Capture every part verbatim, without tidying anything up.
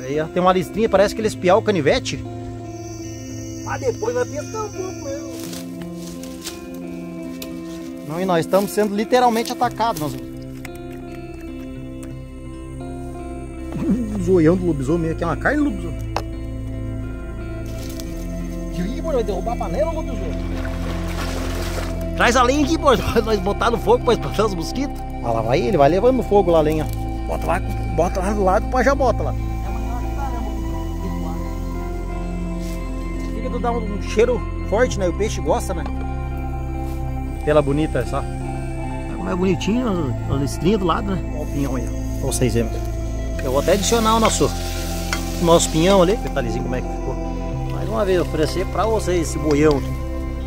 Aí, ó, tem uma listrinha, parece que eles espiar o canivete. Ah, depois vai pescar um pouco mesmo. Não, e nós estamos sendo literalmente atacados, nós. O zoião do lobisomem aqui é uma carne, lobisomem. Ih, vai derrubar a panela, lobisomem. Traz a lenha aqui, pô. Nós botar no fogo pra espantar os mosquitos. Olha lá, vai ele, vai levando no fogo lá a lenha. Bota lá, bota lá do lado, depois já bota lá. Fica dá um cheiro forte, né? O peixe gosta, né? Pela bonita, só. Como é bonitinho, a listrinha do lado, né? Olha o pinhão aí, ó. Pra vocês verem. Eu vou até adicionar o nosso, o nosso pinhão ali. Detalhezinho como é que ficou. Mais uma vez, oferecer pra vocês esse boião aqui.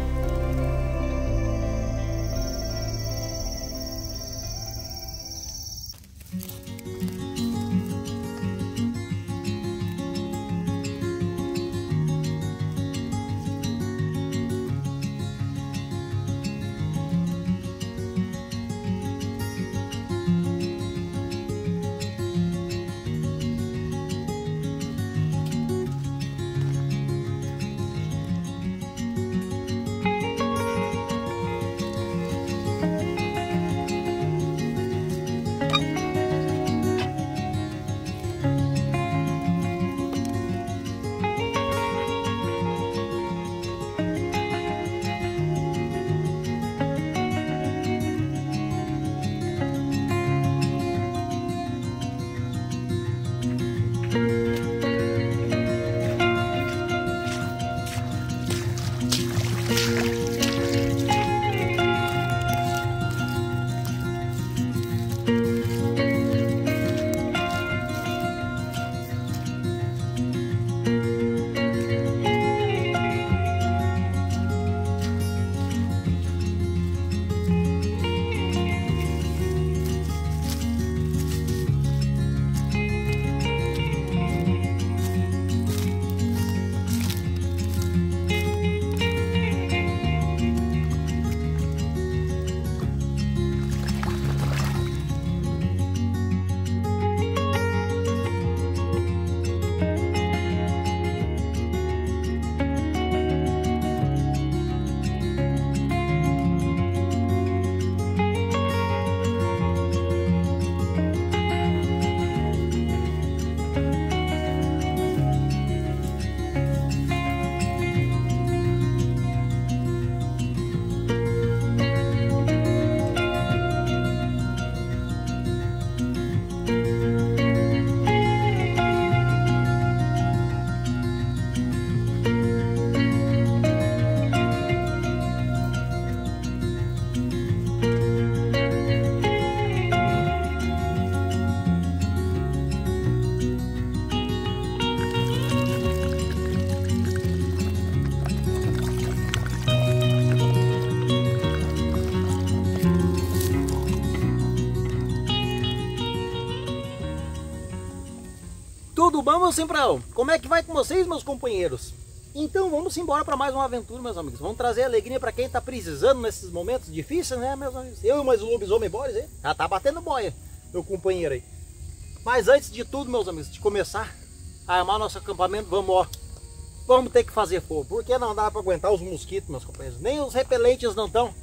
Tudo bom, meu Simprão? Como é que vai com vocês, meus companheiros? Então vamos embora para mais uma aventura, meus amigos. Vamos trazer alegria para quem está precisando nesses momentos difíceis, né, meus amigos? Eu e mais o lobisomem Boris, hein? Já tá batendo boia, meu companheiro aí. Mas antes de tudo, meus amigos, de começar a armar nosso acampamento, vamos, ó, vamos ter que fazer fogo. Porque não dá para aguentar os mosquitos, meus companheiros. Nem os repelentes não estão,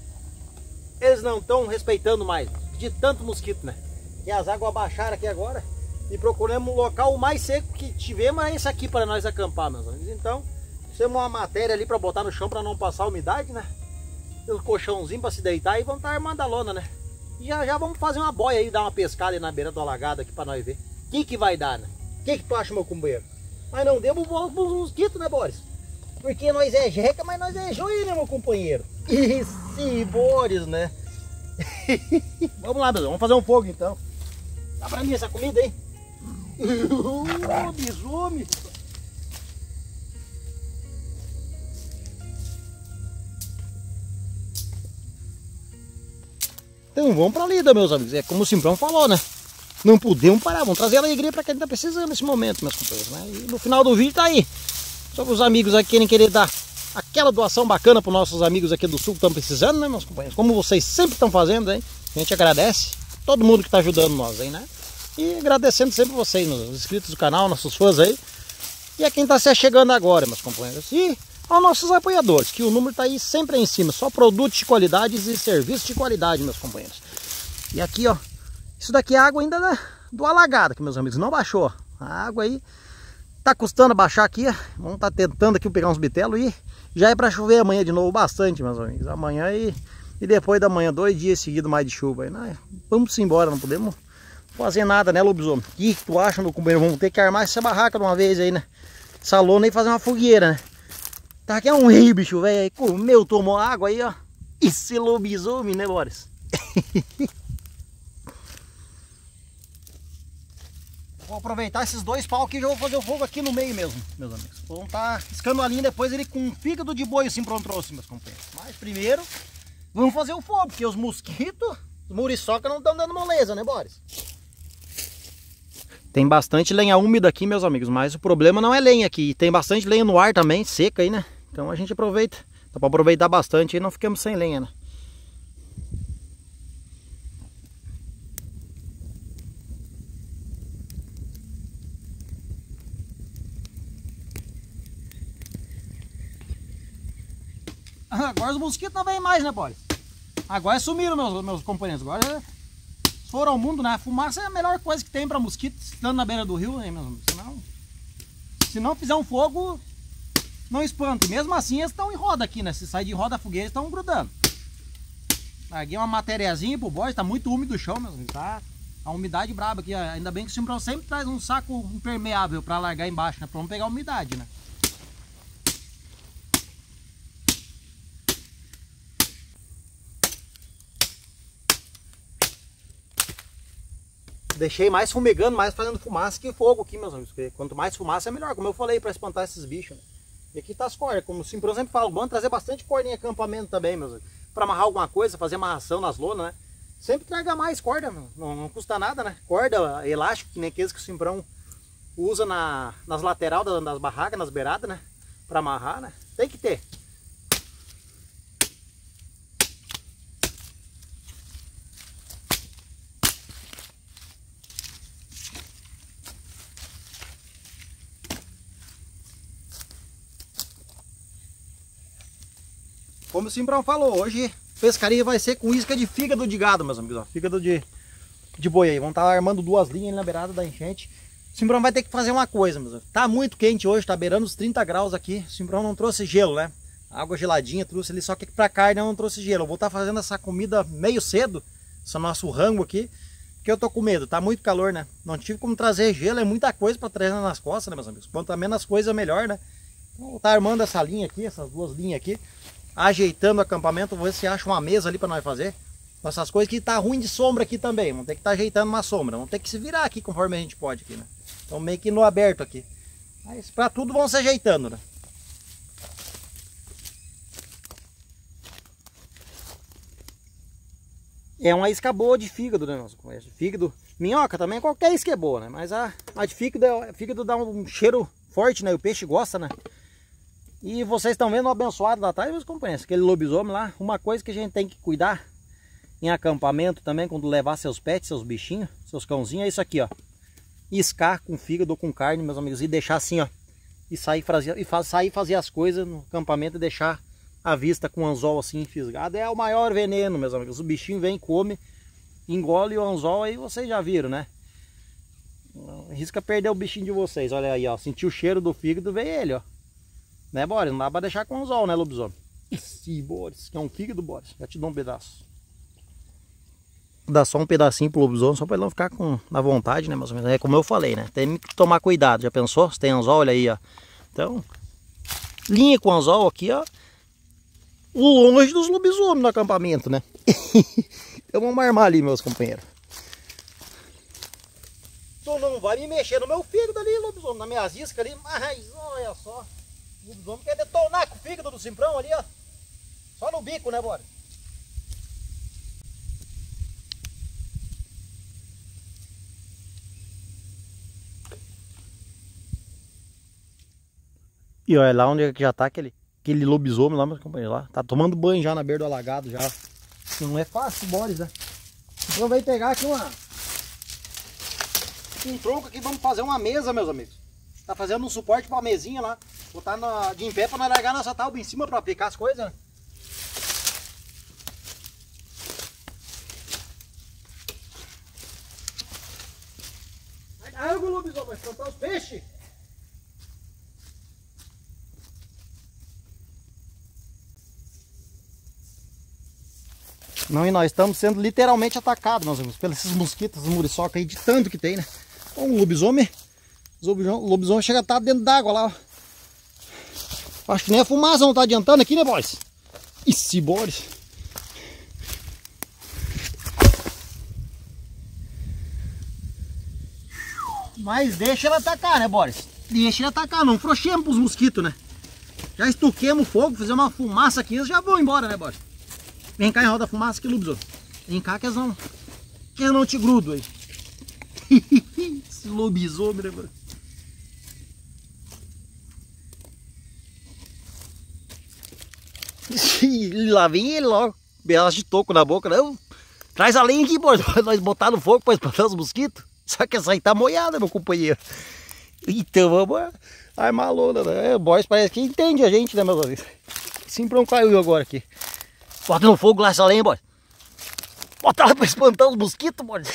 eles não estão respeitando mais, de tanto mosquito, né? E as águas baixaram aqui agora. E procuramos um local mais seco que tivemos, é esse aqui para nós acampar, meus amigos. Então, temos uma matéria ali para botar no chão para não passar umidade, né? E um colchãozinho para se deitar e vamos estar armando a lona, né? E já já vamos fazer uma boia aí, dar uma pescada aí na beira do alagado aqui para nós ver. O que que vai dar, né? O que que tu acha, meu companheiro? Mas não demos bola para os mosquitos, né, Boris? Porque nós é jeca, mas nós é joia, né, meu companheiro? E sim, Boris, né? Vamos lá, pessoal, vamos fazer um fogo então. Dá para mim essa comida aí? Lobisomem! Então vamos pra lida, meus amigos. É como o Simprão falou, né? Não podemos parar, vamos trazer alegria para quem está precisando nesse momento, meus companheiros, né? E no final do vídeo tá aí. Só que os amigos aqui querem querer dar aquela doação bacana para os nossos amigos aqui do sul que estão precisando, né, meus companheiros? Como vocês sempre estão fazendo, hein? A gente agradece todo mundo que está ajudando nós, hein, né? E agradecendo sempre vocês, os inscritos do canal, nossos fãs aí. E a quem está se chegando agora, meus companheiros. E aos nossos apoiadores, que o número está aí sempre aí em cima. Só produtos de qualidade e serviços de qualidade, meus companheiros. E aqui, ó. Isso daqui é água ainda da, do alagado, que meus amigos. Não baixou. A água aí tá custando baixar aqui. Vamos estar tá tentando aqui pegar uns bitelos. E já é para chover amanhã de novo bastante, meus amigos. Amanhã e, e depois da manhã, dois dias seguidos mais de chuva. Aí, né? Vamos embora, não podemos fazer nada, né, lobisomem? O que tu acha, meu companheiro? Vamos ter que armar essa barraca de uma vez aí, né? Essa lona e fazer uma fogueira, né? Tá aqui é um rio, bicho, velho. Aí comeu, tomou água aí, ó. Esse lobisomem, né, Boris? Vou aproveitar esses dois pau aqui e já vou fazer o fogo aqui no meio mesmo, meus amigos. Vamos tá escando a linha depois ele com um fígado de boi assim pronto trouxe, meus companheiros. Mas primeiro, vamos fazer o fogo, porque os mosquitos, os muriçoca não estão dando moleza, né, Boris? Tem bastante lenha úmida aqui, meus amigos, mas o problema não é lenha aqui. Tem bastante lenha no ar também, seca aí, né? Então a gente aproveita. Dá pra aproveitar bastante e não ficamos sem lenha, né? Agora os mosquitos não vêm mais, né, Boris? Agora sumiram, meus, meus companheiros. Agora foram ao mundo, né? A fumaça é a melhor coisa que tem pra mosquitos, estando na beira do rio, né, meus amigos? Senão, se não fizer um fogo, não espanta. E mesmo assim eles estão em roda aqui, né? Se sair de roda a fogueira, eles estão grudando. Larguei uma matériazinha pro Boris, tá muito úmido o chão, meus amigos. Tá a umidade braba aqui, ó. Ainda bem que o Simprão sempre traz um saco impermeável pra largar embaixo, né? Pra não pegar a umidade, né? Deixei mais fumegando, mais fazendo fumaça que fogo aqui, meus amigos. Porque quanto mais fumaça é melhor, como eu falei, para espantar esses bichos. Né? E aqui tá as cordas, como o Simprão sempre fala, bom trazer bastante corda em acampamento também, meus amigos. Para amarrar alguma coisa, fazer amarração nas lonas, né? Sempre traga mais corda, não, não custa nada, né? Corda, elástico, que nem aqueles que o Simprão usa na, nas laterais das, das barracas, nas beiradas, né? Para amarrar, né? Tem que ter. Como o Simprão falou, hoje pescaria vai ser com isca de fígado de gado, meus amigos. Ó, fígado de, de boi aí. Vamos estar armando duas linhas ali na beirada da enchente. O Simprão vai ter que fazer uma coisa, meus amigos. Tá muito quente hoje, tá beirando os trinta graus aqui. O Simprão não trouxe gelo, né? Água geladinha trouxe ali, só que pra carne eu não trouxe gelo. Eu vou estar fazendo essa comida meio cedo, esse nosso rango aqui, porque eu tô com medo. Tá muito calor, né? Não tive como trazer gelo, é muita coisa pra trazer nas costas, né, meus amigos? Quanto menos coisa, melhor, né? Então, vou estar armando essa linha aqui, essas duas linhas aqui. Ajeitando o acampamento, vou ver se acha uma mesa ali para nós fazer. Essas coisas que tá ruim de sombra aqui também, vamos ter que estar tá ajeitando uma sombra, vamos ter que se virar aqui conforme a gente pode aqui, né? Então meio que no aberto aqui. Mas para tudo vão se ajeitando, né? É uma isca boa de fígado, né, nosso comércio? Fígado, minhoca também, qualquer isca é boa, né? Mas a, a de fígado, fígado dá um cheiro forte, né? O peixe gosta, né? E vocês estão vendo o abençoado da tarde, meus companheiros, aquele lobisomem lá. Uma coisa que a gente tem que cuidar em acampamento também, quando levar seus pets, seus bichinhos, seus cãozinhos, é isso aqui, ó. Iscar com fígado ou com carne, meus amigos, e deixar assim, ó. E sair fazer, e faz, sair fazer as coisas no acampamento e deixar a vista com o anzol assim fisgado. É o maior veneno, meus amigos. O bichinho vem, come, engole o anzol, aí vocês já viram, né? Risca perder o bichinho de vocês, olha aí, ó. Sentiu o cheiro do fígado, veio ele, ó. Né, Boris? Não dá pra deixar com anzol, né, lobisomem? Esse Boris, que é um fígado, Boris. Já te dou um pedaço. Vou dar só um pedacinho pro lobisomem, só pra ele não ficar com, na vontade, né, mais ou menos. É como eu falei, né? Tem que tomar cuidado. Já pensou? Se tem anzol, olha aí, ó. Então, linha com anzol aqui, ó. Longe dos lobisomens no acampamento, né? Então vamos armar ali, meus companheiros. Tu não vai me mexer no meu fígado ali, lobisomem, na minhas iscas ali. Mas olha só. O lobisomem quer detonar com o fígado do Simprão ali, ó. Só no bico, né, Boris? E olha lá onde é que já tá aquele, aquele lobisomem lá, meus companheiros, lá. Tá tomando banho já na beira do alagado já. Não é fácil, Boris, né? Então vai pegar aqui uma... um tronco aqui, vamos fazer uma mesa, meus amigos. Tá fazendo um suporte pra mesinha lá. Botar na, de em pé pra nós largar nossa tábua em cima pra aplicar as coisas, né? Vai dar água, lobisomem, vai espantar os peixes. Não, e nós estamos sendo literalmente atacados, meus amigos, pelos esses mosquitos, muriçoca aí, de tanto que tem, né? Ó, um lobisomem, o lobisomem chega a estar dentro d'água lá, ó. Acho que nem a fumaça não tá adiantando aqui, né, boys? Ixi, Boris. Mas deixa ela atacar, né, Boris? Deixa ele atacar, não frouxemos pros mosquitos, né? Já estuquemos o fogo, fizemos uma fumaça aqui, eles já vão embora, né, Boris? Vem cá em roda fumaça aqui, lobisomem. Vem cá que eles não, que eles não te grudam aí. Esse lobisomem, né, mano? Lá vem ele logo. Belas de toco na boca, não. Traz a lenha aqui, pô, pra nós botar no fogo pra espantar os mosquitos. Só que essa aí tá molhada, meu companheiro. Então vamos armar a lona, né? O Boris parece que entende a gente, né, meus amigos? Simprão caiu agora aqui. Bota no fogo lá essa lenha, Boris. Bota lá pra espantar os mosquitos, Boris.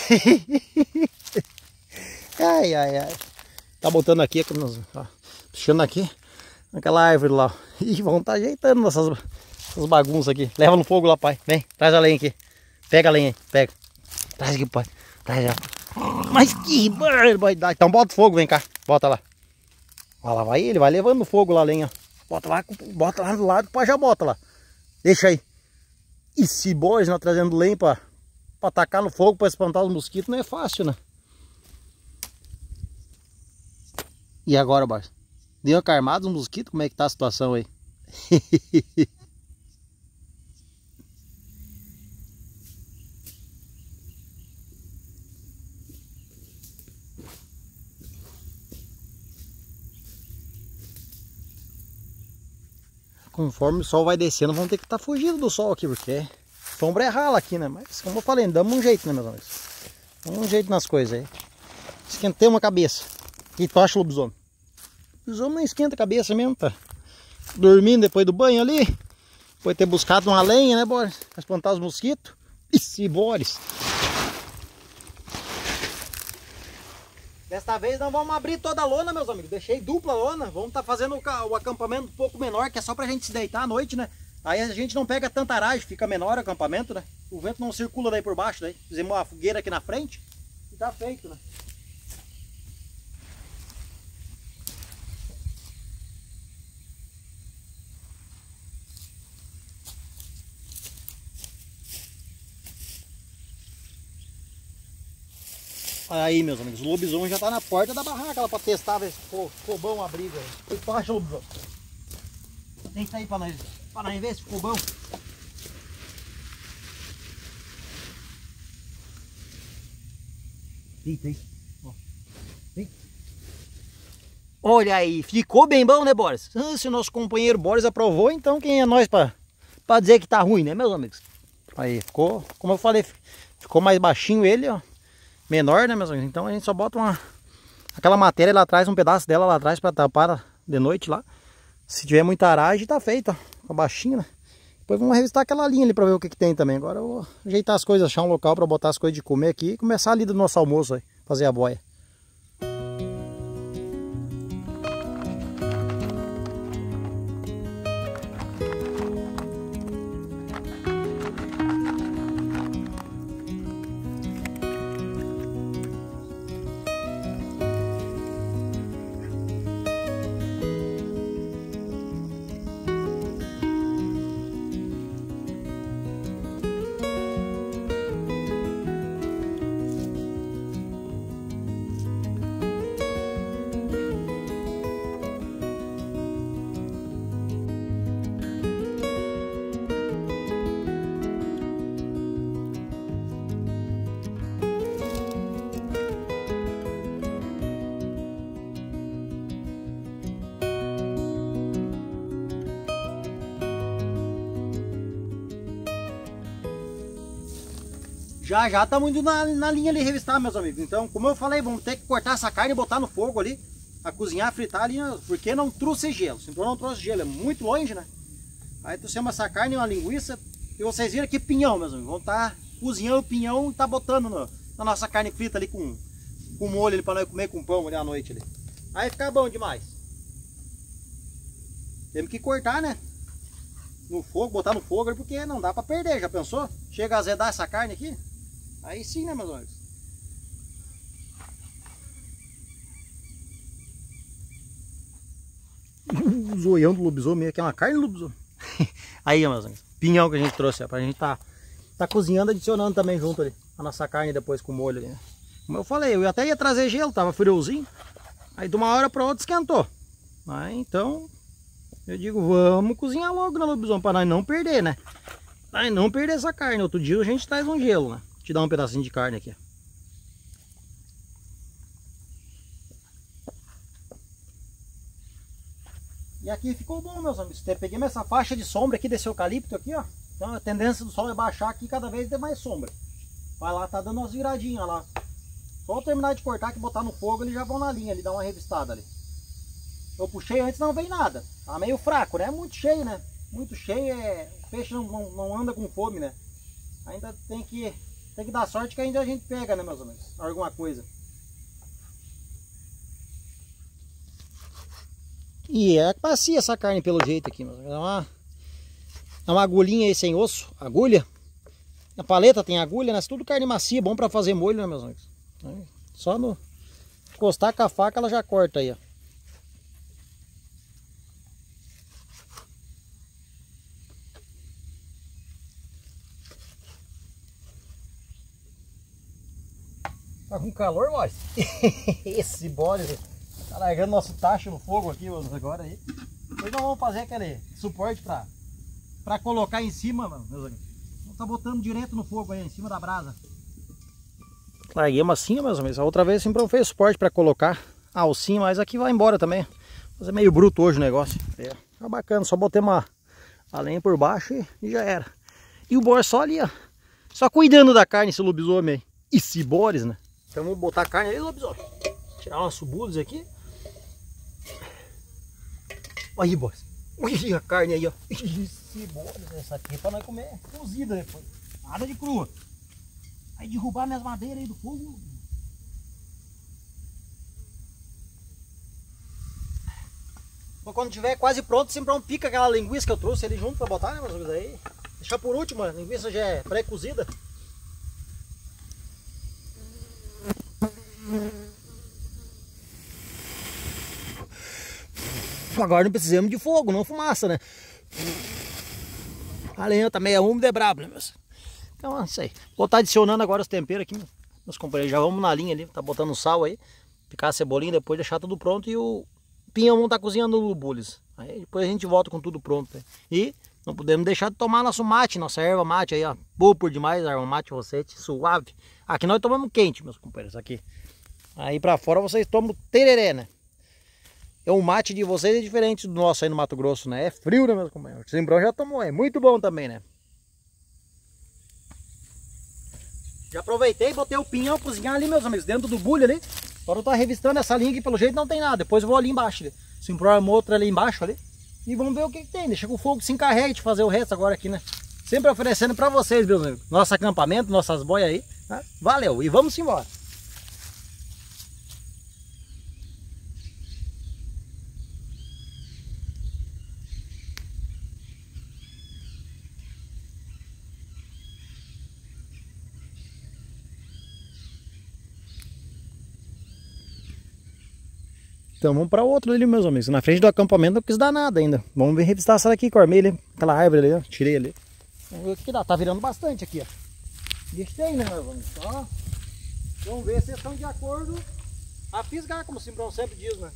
Ai, ai, ai. Tá botando aqui, aqui nos, ó, puxando aqui, naquela árvore lá. E vão estar tá ajeitando essas, essas bagunças aqui. Leva no fogo lá, pai. Vem, traz a lenha aqui. Pega a lenha aí, pega. Traz aqui, pai. Traz já. Mas que barbaridade. Então bota o fogo, vem cá. Bota lá. Olha lá, vai ele, vai levando no fogo lá a lenha. Bota lá, bota lá do lado, o pai já bota lá. Deixa aí. E se Boris nós trazendo lenha pra, pra tacar no fogo, pra espantar os mosquitos, não é fácil, né? E agora, Boris? Deu uma carmada os mosquitos? Como é que tá a situação aí? Conforme o sol vai descendo, vamos ter que estar tá fugindo do sol aqui, porque sombra é rala aqui, né? Mas como eu falei, damos um jeito, né, meus amigos? Damos um jeito nas coisas aí. Esquentei uma cabeça. O que tu acha, lobisomem? O lobisomem não esquenta a cabeça mesmo, tá? Dormindo depois do banho ali. Depois de ter buscado uma lenha, né, Boris? Pra espantar os mosquitos. Ixi, Boris. Desta vez não vamos abrir toda a lona, meus amigos. Deixei dupla lona. Vamos estar tá fazendo o acampamento um pouco menor, que é só pra gente se deitar à noite, né? Aí a gente não pega tanta aragem, fica menor o acampamento, né? O vento não circula daí por baixo, daí. Fizemos uma fogueira aqui na frente e tá feito, né? Aí, meus amigos, o lobisomem já tá na porta da barraca lá pra testar, ver se ficou, ficou bom a briga. O que tu acha, lobisomem? Deita aí pra nós, pra nós ver se ficou bom. Deita aí. Ó. Olha aí, ficou bem bom, né, Boris? Ah, se o nosso companheiro Boris aprovou, então quem é nós pra, pra dizer que tá ruim, né, meus amigos? Aí, ficou, como eu falei, ficou mais baixinho ele, ó. Menor, né, meus amigos? Então a gente só bota uma aquela matéria lá atrás, um pedaço dela lá atrás para tapar de noite lá. Se tiver muita aragem, tá feito, ó. Fica baixinho, né? Depois vamos revistar aquela linha ali para ver o que, que tem também. Agora eu vou ajeitar as coisas, achar um local para botar as coisas de comer aqui e começar ali do nosso almoço aí, fazer a boia. Já já estamos indo na, na linha ali revistar, meus amigos. Então, como eu falei, vamos ter que cortar essa carne e botar no fogo ali, a cozinhar, fritar ali, porque não trouxe gelo. Se não trouxe gelo, é muito longe, né? Aí trouxemos essa carne e uma linguiça. E vocês viram aqui pinhão, meus amigos. Vamos estar tá cozinhando o pinhão e tá botando no, na nossa carne frita ali com, com molho ali para nós comer com pão ali à noite ali. Aí fica bom demais. Temos que cortar, né? No fogo, botar no fogo ali, porque não dá para perder, já pensou? Chega a azedar essa carne aqui. Aí sim, né, meus amigos? O zoião do lobisomem aqui é uma carne do lobisomem. Aí, meus amigos, pinhão que a gente trouxe, ó, pra gente tá, tá cozinhando, adicionando também junto ali a nossa carne depois com o molho ali, né? Como eu falei, eu até ia trazer gelo, tava friozinho. Aí de uma hora para outra esquentou. Aí então, eu digo, vamos cozinhar logo na lobisomem para nós não perder, né? Pra não perder essa carne. Outro dia a gente traz um gelo, né? Vou te dar um pedacinho de carne aqui. E aqui ficou bom, meus amigos. Peguei essa faixa de sombra aqui desse eucalipto aqui, ó. Então a tendência do sol é baixar aqui cada vez ter mais sombra. Vai lá, tá dando umas viradinhas lá. Só terminar de cortar que botar no fogo, eles já vão na linha ali, dá uma revistada ali. Eu puxei antes, não veio nada. Tá meio fraco, né? Muito cheio, né? Muito cheio, é... o peixe não, não, não anda com fome, né? Ainda tem que, tem que dar sorte que ainda a gente pega, né, meus amigos? Alguma coisa. E é macia essa carne pelo jeito aqui, meus amigos. É uma, é uma agulhinha aí sem osso, agulha. Na paleta tem agulha, né? Tudo carne macia, bom pra fazer molho, né, meus amigos? Só no encostar com a faca ela já corta aí, ó. Tá com calor, boys? Esse bode tá largando nosso tacho no fogo aqui agora aí. Depois nós vamos fazer aquele suporte pra, pra colocar em cima, mano, meus amigos. Vamos tá botando direto no fogo aí, em cima da brasa. Larguei uma alcinha, meus amigos. A outra vez sempre não fez suporte pra colocar a alcinha, mas aqui vai embora também. Mas é meio bruto hoje o negócio. É, tá bacana, só botei uma a lenha por baixo e, e já era. E o bor só ali, ó. Só cuidando da carne, esse lobisomem aí. E esse bores, né? Então vamos botar a carne aí, lobisomem. Tirar umas subudas aqui. Aí, boys. Olha a carne aí, ó. Esse bores, essa aqui é pra nós comer cozida depois. Nada de crua. Aí derrubar minhas madeiras aí do fogo. Então, quando tiver quase pronto, sempre um pica aquela linguiça que eu trouxe ali junto pra botar, né, meus amigos aí. Deixar por último, a linguiça já é pré-cozida. Agora não precisamos de fogo, não fumaça, né? A lenha tá meio úmida, é brabo, né, meus? Então, é isso aí. Vou estar adicionando agora os temperos aqui, meus companheiros. Já vamos na linha ali, tá botando sal aí. Picar a cebolinha, depois deixar tudo pronto. E o pinhão vão estar cozinhando no bules. Aí depois a gente volta com tudo pronto. Né? E não podemos deixar de tomar nosso mate, nossa erva mate aí, ó. Boa por demais, erva mate rosete, suave. Aqui nós tomamos quente, meus companheiros, aqui. Aí pra fora vocês tomam tereré, né? É o mate de vocês é diferente do nosso aí no Mato Grosso, né? É frio, né, meus companheiros? O Simbrão já tomou, é muito bom também, né? Já aproveitei e botei o pinhão cozinhar ali, meus amigos, dentro do bulho ali. Agora eu tô revistando essa linha aqui, pelo jeito não tem nada. Depois eu vou ali embaixo, ali. Simbrão armou outra ali embaixo ali. E vamos ver o que, que tem. Deixa que o fogo se encarregue de fazer o resto agora aqui, né? Sempre oferecendo pra vocês, meus amigos. Nosso acampamento, nossas boias aí. Tá? Valeu, e vamos embora. Então vamos para outro ali, meus amigos. Na frente do acampamento não quis dar nada ainda. Vamos ver revistar essa daqui, cormei ali. Aquela árvore ali, ó. Tirei ali. Vamos ver o que dá. Tá virando bastante aqui, ó. Gostei, né, meus amigos? Ó. Vamos ver se vocês estão de acordo a fisgar, como o Simbrão sempre diz, né?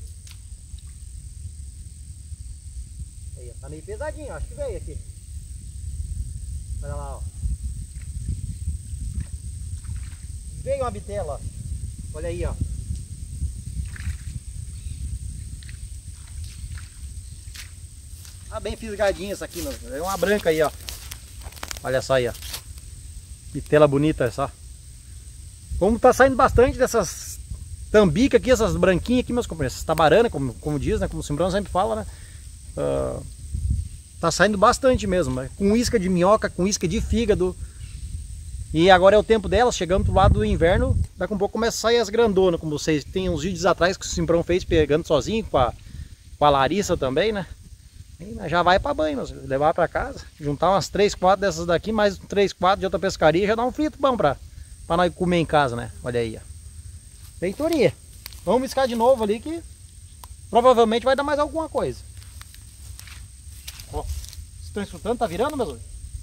Aí, ó. Tá meio pesadinho, ó. Acho que veio aqui. Olha lá, ó. Veio uma bitela, ó. Olha aí, ó. Tá bem fisgadinha essa aqui, meu. É uma branca aí, ó. Olha só aí, ó. Bitela bonita, só. Como tá saindo bastante dessas tambicas aqui, essas branquinhas aqui, meus companheiros, essas tabaranas, como, como diz, né? Como o Simbrão sempre fala, né? Uh, tá saindo bastante mesmo, né? Com isca de minhoca, com isca de fígado. E agora é o tempo delas, chegando pro lado do inverno, daqui a um pouco começa a sair as grandonas, como vocês tem uns vídeos atrás que o Simbrão fez pegando sozinho, com a, com a Larissa também, né? E já vai para banho, mas levar para casa, juntar umas três, quatro dessas daqui, mais três, quatro de outra pescaria, já dá um frito bom para para nós comer em casa, né? Olha aí, ó. Feitoria. Vamos buscar de novo ali que provavelmente vai dar mais alguma coisa. Ó, vocês estão escutando? Tá virando, meus olhos?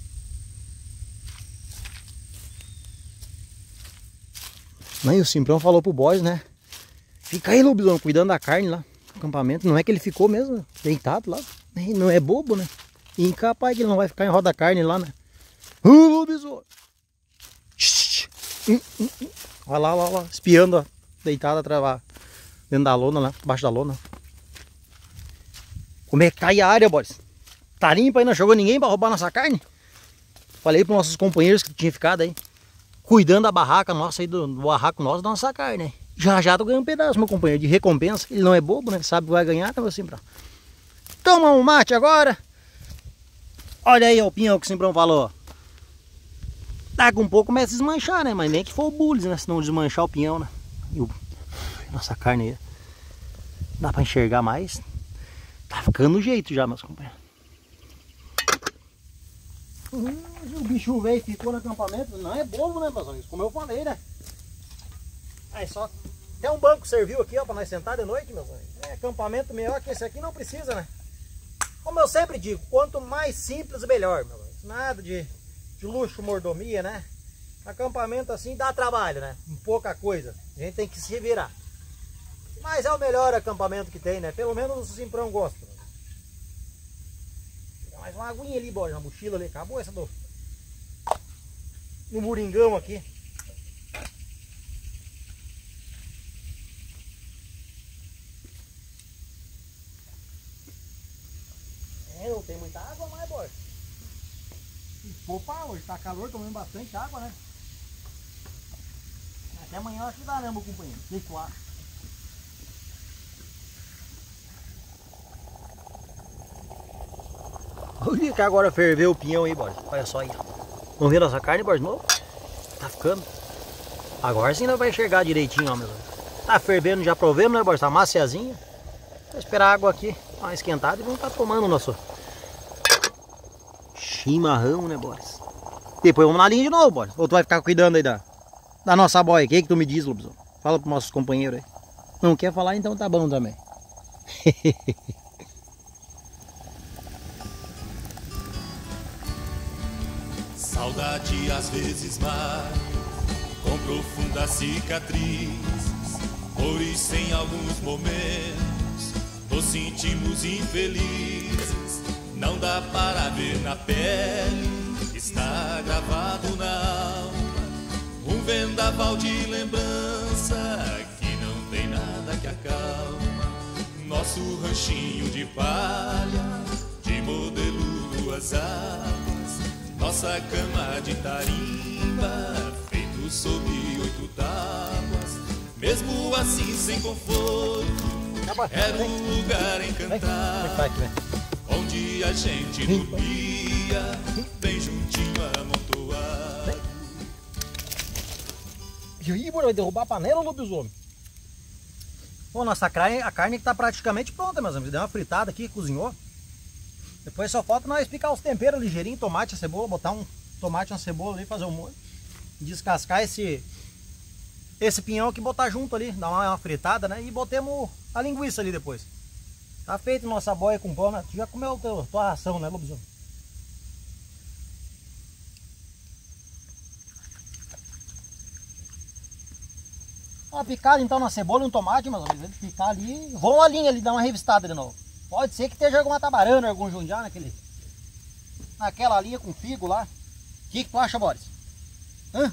Aí o Simprão falou pro boys, né? Fica aí, lobisomem, cuidando da carne lá no acampamento. Não é que ele ficou mesmo deitado lá. Não é bobo, né? E incapaz que ele não vai ficar em roda carne lá, né? Ô, lobisomem! Hum, hum, hum. Olha lá, olha lá, espiando, ó, deitado atrás, dentro da lona lá, embaixo da lona. Como é que tá aí a área, boys? Tá limpa aí, não chegou ninguém pra roubar nossa carne? Falei pros nossos companheiros que tinham ficado aí, cuidando da barraca nossa aí, do, do barraco nosso, da nossa carne, né? Já já tô ganhando um pedaço, meu companheiro, de recompensa. Ele não é bobo, né? Sabe que vai ganhar, então assim, pra... Toma um mate agora. Olha aí ó, o pinhão que o Simbrão falou. Daqui um pouco começa a desmanchar, né? Mas nem que for o bullies, né? Se não desmanchar o pinhão, né? E o... Nossa carne aí. Dá pra enxergar mais. Tá ficando no jeito já, meus companheiros. Uhum, o bicho veio e ficou no acampamento. Não é bobo, né, meus amigos? Como eu falei, né? Aí só... Até um banco serviu aqui, ó, pra nós sentar de noite, meus amigos. É acampamento melhor que esse aqui não precisa, né? Como eu sempre digo, quanto mais simples, melhor, meus amigos. Nada de... de luxo, mordomia, né? Acampamento assim dá trabalho, né? Pouca coisa. A gente tem que se virar. Mas é o melhor acampamento que tem, né? Pelo menos o Simprão gosta. Né? Mais uma aguinha ali, bora, na mochila ali. Acabou essa do... no moringão aqui. É, não tem muita água mais, bora. Opa, hoje tá calor, tomando bastante água, né? Até amanhã eu acho que dá, né, meu companheiro? O que tu acha? Olha que agora ferveu o pinhão aí, Borges. Olha só aí. Vamos ver nossa carne, Borges, de novo? Tá ficando. Agora sim nós vai enxergar direitinho, ó, meu. Tá fervendo, já provemos, né, Borges? Tá maciazinha. Vou esperar a água aqui dar uma esquentada e vamos estar tomando o nosso chimarrão, né, Boris? Depois vamos na linha de novo, Boris. Ou tu vai ficar cuidando aí da, da nossa boia? O que que tu me diz, lobisomem? Fala pros nossos companheiros aí. Não quer falar, então tá bom também. Saudade às vezes mais, com profunda cicatriz. Por isso em alguns momentos nos sentimos infelizes. Não dá para ver na pele, está gravado na alma. Um vendaval de lembrança que não tem nada que acalma. Nosso ranchinho de palha, de modelo duas águas. Nossa cama de tarimba, feito sob oito tábuas. Mesmo assim sem conforto, era um lugar encantado, onde a gente dormia bem juntinho amontoado. E aí, bora, vai derrubar a panela, lobisomem? Bom, nossa carne, a carne que tá praticamente pronta, meus amigos. Deu uma fritada aqui, cozinhou. Depois só falta nós picar os temperos ligeirinho, tomate, a cebola, botar um tomate, uma cebola ali, fazer um molho. Descascar esse esse pinhão aqui, botar junto ali, dar uma, uma fritada, né? E botemos a linguiça ali depois. Tá feito nossa boia com pão, né? Tu já comeu a tua, tua ração, né, lobisomem? Uma picada então na cebola e um tomate, meus amigos. Ele picar ali, vão a linha ali, dar uma revistada de novo. Pode ser que esteja alguma tabarana, algum jundiá naquele, naquela linha com figo lá. O que, que tu acha, Boris? Hã?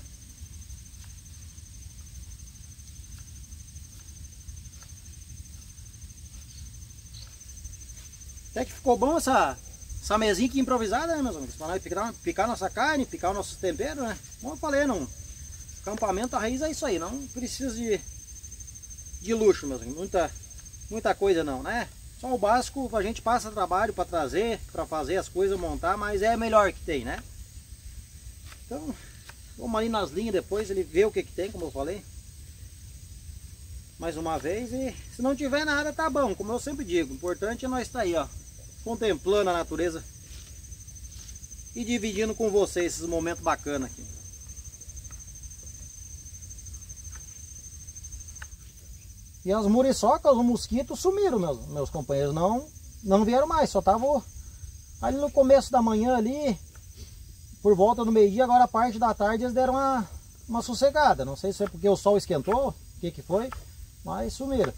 Até que ficou bom essa, essa mesinha aqui improvisada, né, meus amigos? Para nós picar, picar nossa carne, picar os nossos temperos, né? Como eu falei, não, Acampamento, a raiz é isso aí, não precisa de, de luxo, meus amigos, muita, muita coisa não, né? Só o básico, a gente passa trabalho para trazer, para fazer as coisas, montar, mas é melhor que tem, né? Então, vamos ali nas linhas depois, ele vê o que que tem, como eu falei. Mais uma vez, e se não tiver nada, tá bom, como eu sempre digo, o importante é nós estar aí, ó, contemplando a natureza e dividindo com vocês esses momentos bacanas aqui. E as muriçocas, os mosquitos sumiram, meus, meus companheiros, não, não vieram mais, só estavam ali no começo da manhã ali, por volta do meio-dia, agora a parte da tarde eles deram uma, uma sossegada, não sei se é porque o sol esquentou, o que que foi, mas sumiram.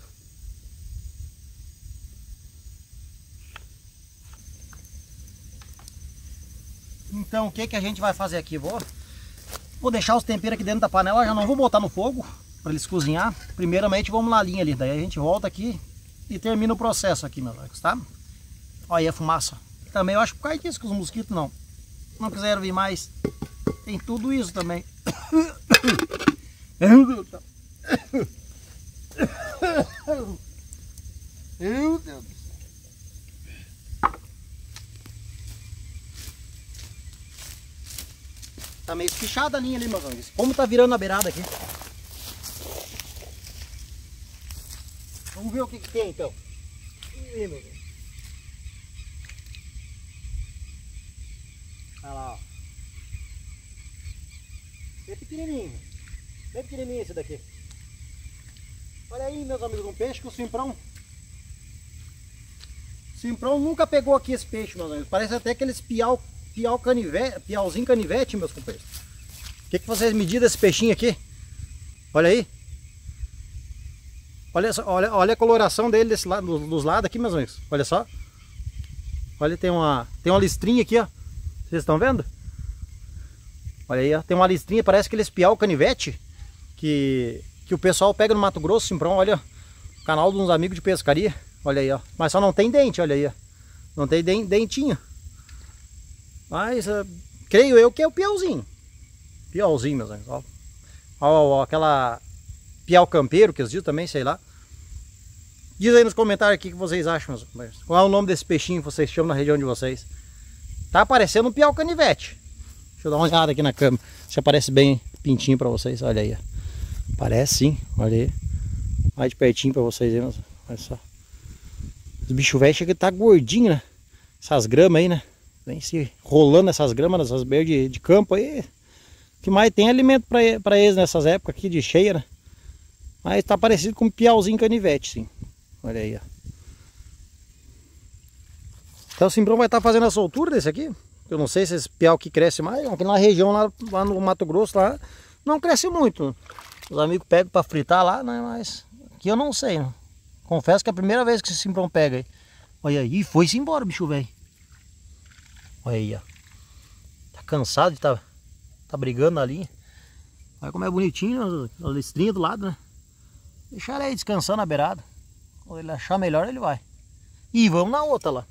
Então o que que a gente vai fazer aqui? Vou, vou deixar os temperos aqui dentro da panela, já não vou botar no fogo para eles cozinhar. Primeiramente vamos na linha ali, daí a gente volta aqui e termina o processo aqui, meus amigos, tá? Olha aí a fumaça. Também eu acho que por causa disso que os mosquitos não, não quiseram vir mais. Tem tudo isso também. Meu Deus. Meu Deus. Tá meio espichada a linha ali, meus amigos. Como tá virando a beirada aqui. Vamos ver o que que tem então. Ih, meu Deus. Olha lá, ó. Bem pequenininho. Bem pequenininho esse daqui. Olha aí, meus amigos, um peixe que o Simprão... O Simprão nunca pegou aqui esse peixe, meus amigos. Parece até aqueles piau, piau canivete, piauzinho canivete, meus companheiros. O que que vocês mediram desse peixinho aqui? Olha aí. Olha, olha, olha a coloração dele desse lado, dos, dos lados aqui, meus amigos. Olha só. Olha, tem uma, tem uma listrinha aqui, ó. Vocês estão vendo? Olha aí, ó. Tem uma listrinha, parece aquele espial canivete que, que o pessoal pega no Mato Grosso, Simprão. Olha, ó. Canal de uns amigos de pescaria. Olha aí, ó. Mas só não tem dente, olha aí, ó. Não tem dentinho. Mas uh, creio eu que é o piauzinho. Piauzinho, meus amigos. Ó, ó, ó aquela... Piau campeiro, que eles dizem também, sei lá. Diz aí nos comentários aqui o que vocês acham, meus companheiros. Qual é o nome desse peixinho que vocês chamam na região de vocês? Tá parecendo um piau canivete. Deixa eu dar uma olhada aqui na câmera. Se aparece bem pintinho pra vocês. Olha aí, ó. Parece sim, olha aí. Mais de pertinho pra vocês aí, meus. Olha só. Os bichos velhos chegam a estar gordinhos, né? Essas gramas aí, né? Vem se rolando essas gramas, nessas beiras de, de campo aí. O que mais tem é alimento pra, pra eles nessas épocas aqui de cheia, né? Mas tá parecido com um piauzinho canivete, sim. Olha aí, ó. Então o Simprão vai estar tá fazendo a soltura desse aqui. Eu não sei se esse piau aqui cresce mais. Aqui na região, lá, lá no Mato Grosso, lá não cresce muito. Os amigos pegam para fritar lá, né? Mas aqui eu não sei, né? Confesso que é a primeira vez que esse Simprão pega aí. Olha aí, foi-se embora, bicho velho. Olha aí, ó. Tá cansado de tá, tá brigando na linha. Olha como é bonitinho a listrinha do lado, né? Deixar ele aí descansando na beirada. Quando ele achar melhor, ele vai. E vamos na outra lá.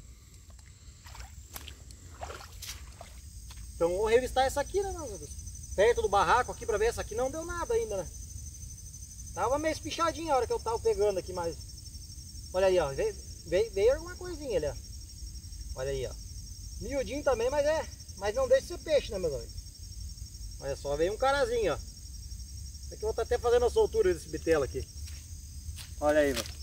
Então vou revistar essa aqui, né, meus amigos? Perto do barraco aqui pra ver. Essa aqui não deu nada ainda, né? Tava meio espichadinha a hora que eu tava pegando aqui, mas... Olha aí, ó. Veio, veio, veio alguma coisinha ali, ó. Olha aí, ó. Miudinho também, mas é... Mas não deixa de ser peixe, né, meus amigos? Olha só, veio um carazinho, ó. Esse aqui eu vou estar até fazendo a soltura desse bitelo aqui. Olha aí, meu.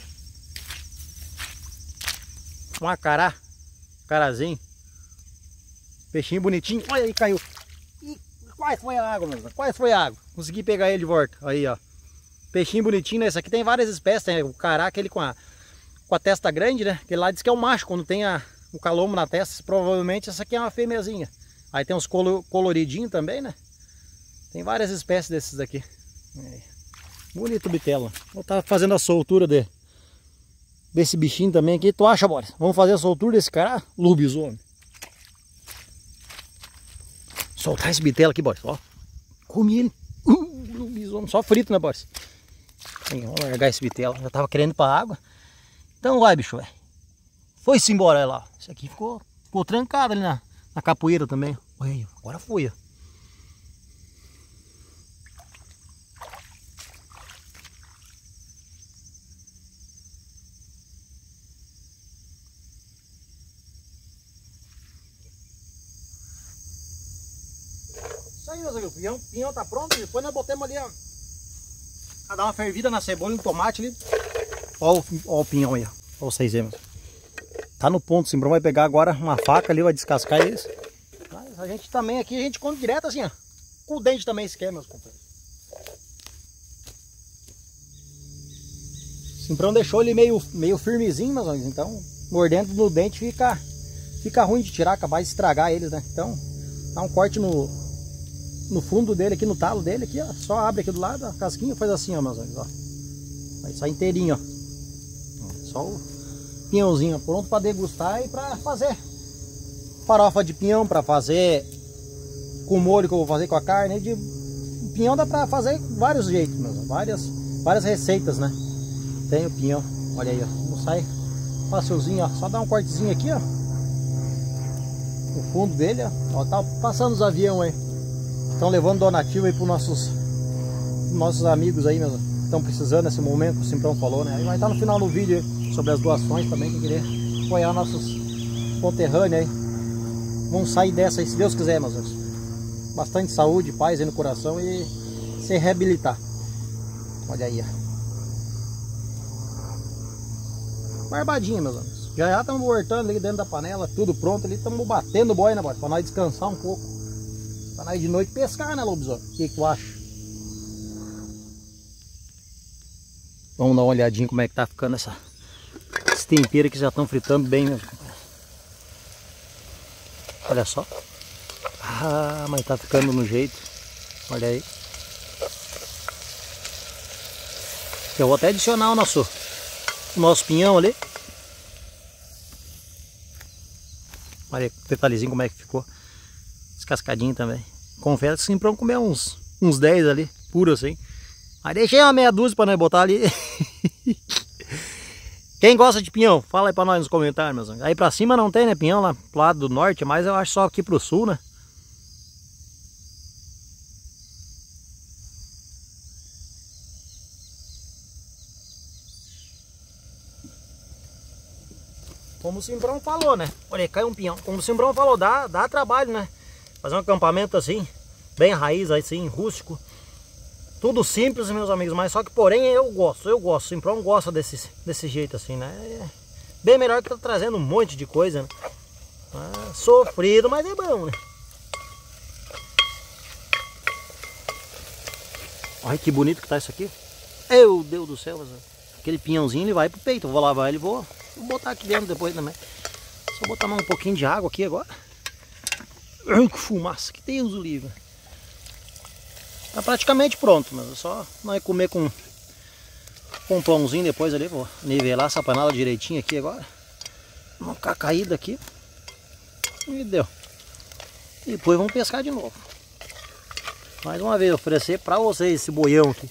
Um acará. Carazinho. Peixinho bonitinho. Olha aí, caiu. Ih, quase foi a água, meu. Quase foi a água. Consegui pegar ele de volta. Aí, ó. Peixinho bonitinho, né? Esse aqui tem várias espécies. Tem o cará, aquele com a, com a testa grande, né? Aquele lá diz que é o macho. Quando tem a, o calombo na testa, provavelmente essa aqui é uma fêmeazinha. Aí tem uns coloridinhos também, né? Tem várias espécies desses daqui. Aí. Bonito bitelo. Vou estar fazendo a soltura de, desse bichinho também aqui. Tu acha, Boris? Vamos fazer a soltura desse cara? Lobisomem. Soltar esse bitelo aqui, Boris. Ó. Comi ele. Uh, lobisomem. Só frito, né, Boris? Aí, vamos largar esse bitelo. Já tava querendo ir pra água. Então vai, bicho, velho. Foi-se embora, olha lá. Esse aqui ficou, ficou trancado ali na, na capoeira também. Olha aí, agora foi, ó. aí, meus amigos, o pinhão, pinhão tá pronto. Depois nós botamos ali, ó, a dar uma fervida na cebola e no tomate ali. Ó o, ó o pinhão aí, ó. Ó vocês verem. Tá no ponto, o Simbrão vai pegar agora uma faca ali, vai descascar eles. Mas a gente também aqui, a gente come direto assim, ó. Com o dente também se quer, meus companheiros. O Simbrão deixou ele meio, meio firmezinho, meus amigos. Então, mordendo no dente fica, fica ruim de tirar, acabar de estragar eles, né? Então, dá um corte no, no fundo dele aqui, no talo dele aqui, ó. Só abre aqui do lado, a casquinha faz assim, ó, meus amigos, ó. Vai sair inteirinho, ó. Só o pinhãozinho, ó, pronto para degustar e para fazer farofa de pinhão, para fazer com o molho que eu vou fazer com a carne. De pinhão dá para fazer vários jeitos, meus, várias, várias receitas, né? Tem o pinhão, olha aí, ó, não sai facilzinho, ó, só dá um cortezinho aqui, ó, no fundo dele, ó, ó, tá passando os aviões aí, estão levando donativo aí para nossos nossos amigos aí, meus, estão precisando nesse momento, que o Simprão falou, né? Aí vai estar no final do vídeo aí, sobre as doações também, que querer apoiar nossos conterrâneos aí. Vamos sair dessa aí, se Deus quiser, meus amigos. Bastante saúde, paz aí no coração e se reabilitar. Olha aí, ó. Barbadinha, meus amigos. Já já estamos voltando ali dentro da panela, tudo pronto ali. Estamos batendo boia, né, boy? Pra nós descansar um pouco. Pra nós de noite pescar, né, lobisomem? O que que tu acha? Vamos dar uma olhadinha como é que tá ficando essa... Esse tempero que já estão fritando bem, meus companheiros. Olha só. Ah, mas tá ficando no jeito. Olha aí. Eu vou até adicionar o nosso, o nosso pinhão ali. Olha aí, o detalhezinho como é que ficou. Descascadinho também. Confesso que sempre vamos comer uns, uns dez ali, puro assim. Mas deixei uma meia dúzia pra nós botar ali. Quem gosta de pinhão, fala aí pra nós nos comentários, meus amigos. Aí pra cima não tem, né, pinhão lá pro lado do norte, mas eu acho só aqui pro sul, né? Como o Simbrão falou, né? Olha, cai um pinhão. Como o Simbrão falou, dá, dá trabalho, né? Fazer um acampamento assim, bem raiz, assim, rústico. Tudo simples, meus amigos, mas só que porém eu gosto, eu gosto. O Simbrão gosta desse, desse jeito assim, né? É bem melhor que tá trazendo um monte de coisa, né? Ah, sofrido, mas é bom, né? Olha que bonito que tá isso aqui. Meu Deus do céu, aquele pinhãozinho ele vai pro peito. Eu vou lavar ele e vou, vou botar aqui dentro depois também. Só botar um pouquinho de água aqui agora. Ai, que fumaça, que Deus o livre. Tá praticamente pronto, mas é só nós comer com, com um pãozinho depois ali. Vou nivelar essa panela direitinho aqui agora. Uma caída aqui. E deu. E depois vamos pescar de novo. Mais uma vez oferecer para vocês esse boião aqui.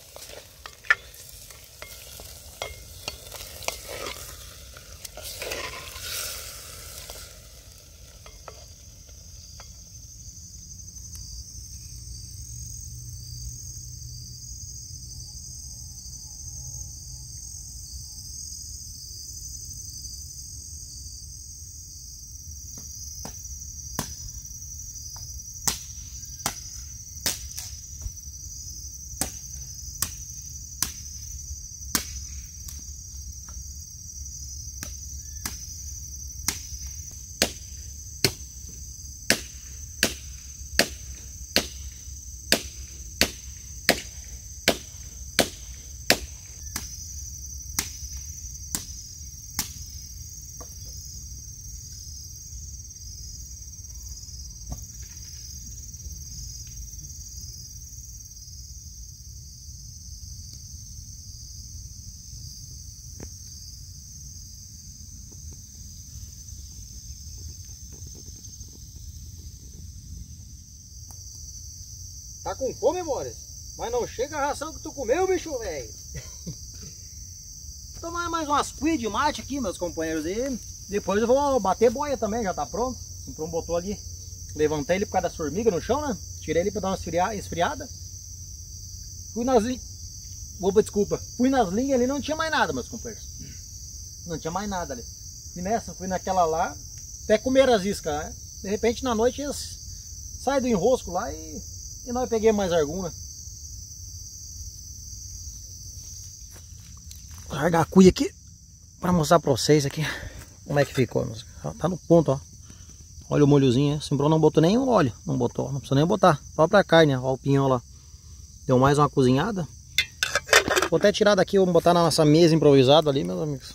Tá com fome, Boris? Mas não chega a ração que tu comeu, bicho, velho. Vou tomar mais umas cuias de mate aqui, meus companheiros. E depois eu vou bater boia também, já tá pronto. O Simprão botou ali. Levantei ele por causa da formiga no chão, né? Tirei ele pra dar uma esfriada. esfriada. Fui nas linhas. Opa, desculpa. Fui nas linhas ali, não tinha mais nada, meus companheiros. Não tinha mais nada ali. E nessa, fui naquela lá, até comer as iscas, né? De repente na noite eles saem do enrosco lá e E nós peguemos mais alguma. Vou largar a cuia aqui para mostrar para vocês aqui como é que ficou. Tá no ponto, ó. Olha o molhozinho, o Simprão não botou nem óleo. Não botou, não precisa nem botar. Só pra carne, ó, o pinhão lá. Deu mais uma cozinhada. Vou até tirar daqui, vamos botar na nossa mesa improvisada ali, meus amigos.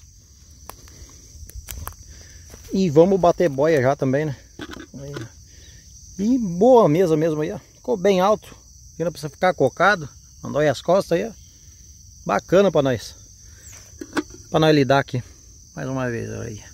E vamos bater boia já também, né? Aí. E boa mesa mesmo aí, ó. Ficou bem alto. Não precisa ficar cocado. Andou aí as costas aí, ó. Bacana pra nós. Pra nós lidar aqui. Mais uma vez, olha aí.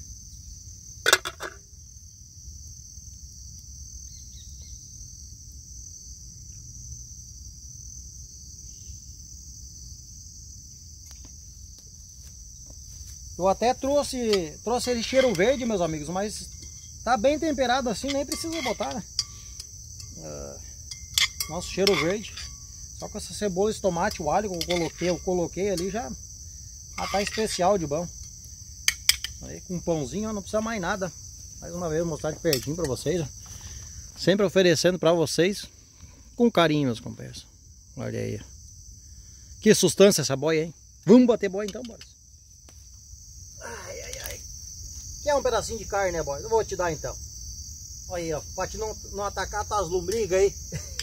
Eu até trouxe, trouxe ele cheiro verde, meus amigos, mas tá bem temperado assim, nem precisa botar, né? Uh, nosso cheiro verde. Só com essa cebola, esse tomate, o alho que eu coloquei, eu coloquei ali já, já tá especial de bom. Aí com um pãozinho, ó, não precisa mais nada. Mais uma vez, vou mostrar de pertinho pra vocês, ó. Sempre oferecendo pra vocês com carinho, meus companheiros. Olha aí. Que sustância essa boia, hein? Vamos bater boia então, bora. Ai, ai, ai. Quer um pedacinho de carne, né, boy? Eu vou te dar então. Olha aí, ó. Pra te não, não atacar tuas lombrigas aí.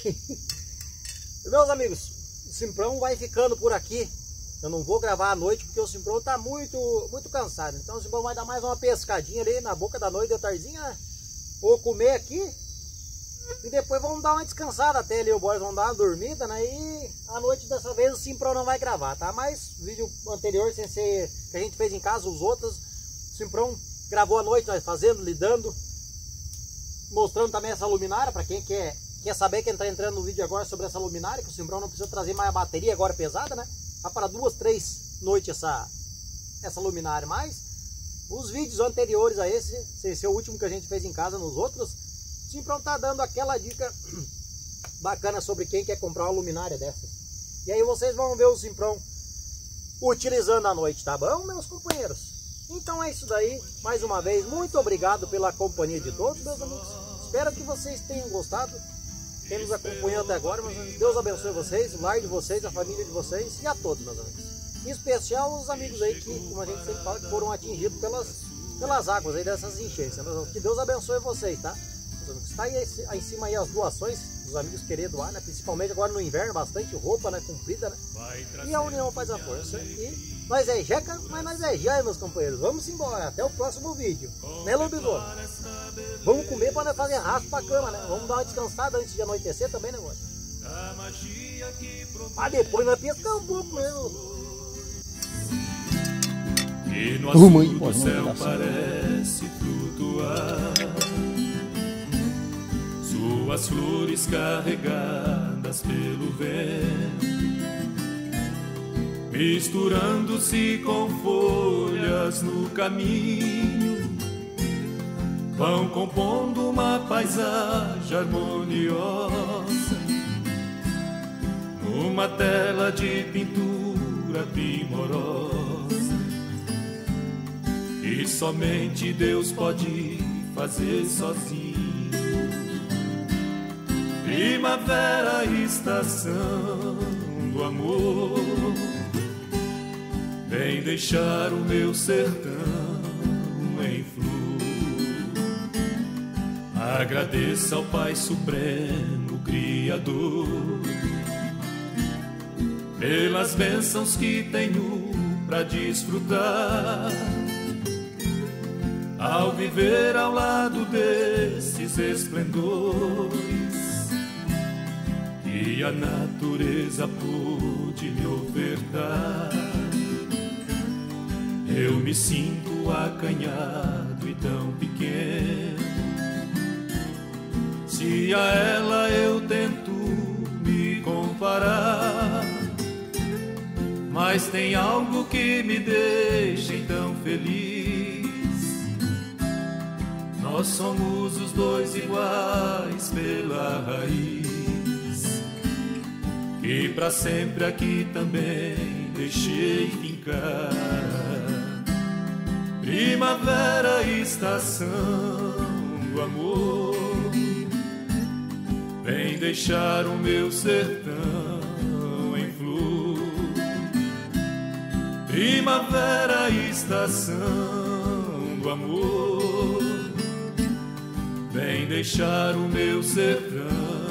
Meus amigos, o Simprão vai ficando por aqui. Eu não vou gravar à noite porque o Simprão tá muito, muito cansado. Então o Simprão vai dar mais uma pescadinha ali na boca da noite de tardinha, né? Vou comer aqui. E depois vamos dar uma descansada até ali. O boys vão dar uma dormida, né? E à noite dessa vez o Simprão não vai gravar, tá? Mas vídeo anterior, sem ser que a gente fez em casa, os outros, o Simprão gravou à noite, nós fazendo, lidando, mostrando também essa luminária, para quem quer, quer saber, quem tá entrando no vídeo agora sobre essa luminária, que o Simprão não precisa trazer mais a bateria agora pesada, né? Tá para duas, três noites essa, essa luminária, mas os vídeos anteriores a esse, esse é o último que a gente fez em casa, nos outros, o Simprão tá dando aquela dica bacana sobre quem quer comprar uma luminária dessas. E aí vocês vão ver o Simprão utilizando à noite, tá bom, meus companheiros? Então é isso daí, mais uma vez, muito obrigado pela companhia de todos, meus amigos. Espero que vocês tenham gostado. Quem nos acompanhou até agora, meus amigos, Deus abençoe vocês, o lar de vocês, a família de vocês e a todos, meus amigos. Em especial os amigos aí que, como a gente sempre fala, que foram atingidos pelas, pelas águas aí dessas enchentes, meus amigos. Que Deus abençoe vocês, tá? Meus amigos, está aí, aí em cima aí as doações dos amigos querer doar, né? Principalmente agora no inverno, bastante roupa, né? Comprida, né? E a união faz a força. E nós é jeca, mas nós é já, meus companheiros. Vamos embora, até o próximo vídeo. Né, lobisomem? Vamos comer para nós fazer arrasto pra cama, né? Vamos dar uma descansada antes de anoitecer também, né, negócio? Mas depois nós pescar um pouco mesmo. E no azul do céu parece flutuar suas flores carregadas pelo vento, misturando-se com folhas no caminho, vão compondo uma paisagem harmoniosa, numa tela de pintura primorosa, e somente Deus pode fazer sozinho. Primavera, estação do amor, vem deixar o meu sertão em flor. Agradeça ao Pai Supremo Criador pelas bênçãos que tenho pra desfrutar, ao viver ao lado desses esplendores que a natureza pôde me ofertar. Eu me sinto acanhado e tão pequeno, se a ela eu tento me comparar, mas tem algo que me deixa tão feliz. Nós somos os dois iguais pela raiz, e pra sempre aqui também deixei fincar. Primavera, estação do amor, vem deixar o meu sertão em flor. Primavera, estação do amor, vem deixar o meu sertão